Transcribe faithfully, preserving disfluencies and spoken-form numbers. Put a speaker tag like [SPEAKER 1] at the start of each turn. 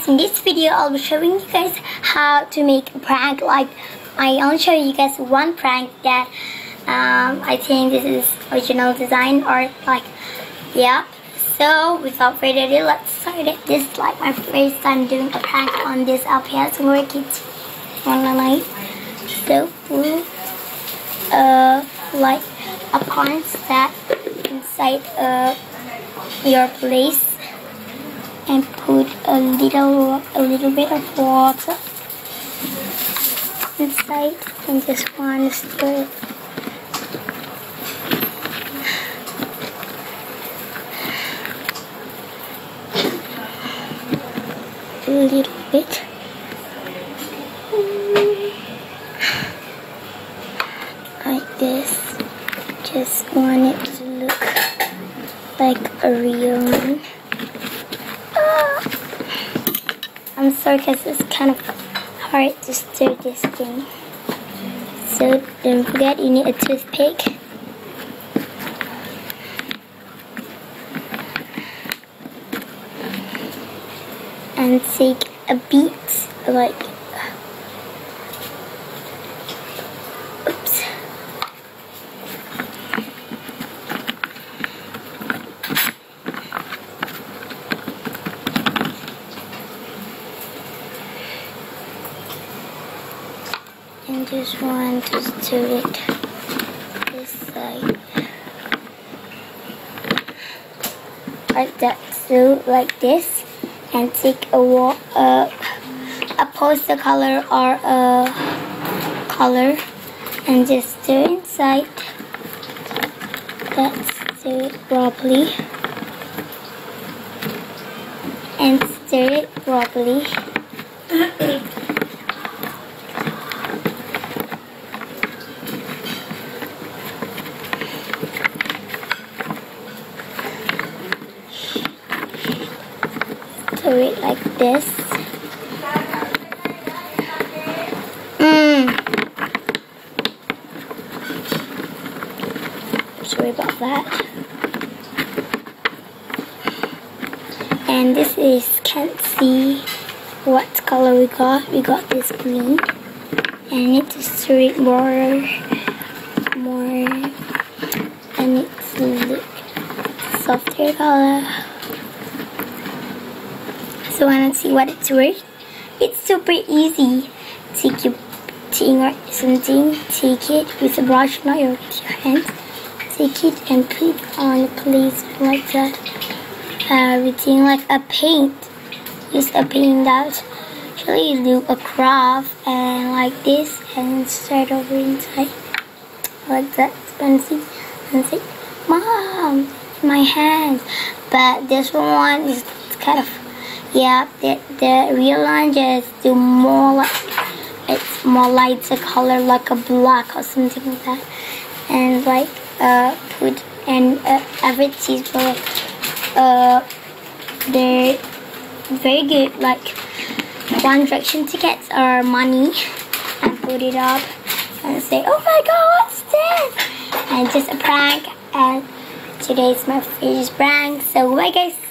[SPEAKER 1] guys, in this video I'll be showing you guys how to make a prank. Like, I only show you guys one prank that um, I think this is original design or like, yeah. So without further ado, let's start it. This is like my first time doing a prank on this L P S Workit online. So put uh, like a corn stack inside uh, your place and put a little a little bit of water inside and just want to stir it. A little bit. Like this. Just want it to look like a real one. I'm sorry because it's kind of hard to stir this thing. So don't forget you need a toothpick. And take a beat, like, oops. And just want to stir it this side. Like that, so like this. And take a wall, uh, a poster color or a color and just stir inside. Let's stir it properly. And stir it properly. Stir it like this. Mmm. Sorry about that. And this is, can't see what color we got. We got this green. And I need to stir it more, more, and it's look softer color. So I want to see what it's worth. It's super easy. Take your thing or something, take it with a brush, not your, with your hands. Take it and put it on a place like that. Everything like a paint. Use a paint that actually do a craft and like this and start over inside. Like that. And see, and see, Mom, my hands. But this one is kind of, yeah, the, the real one just do more like, it's more lighter color like a black or something like that. And like, uh, put, and uh, everything for, uh, they're very good, like One Direction tickets or money. And put it up and say, oh my god, what's this? And just a prank. And today's my first prank. So bye guys.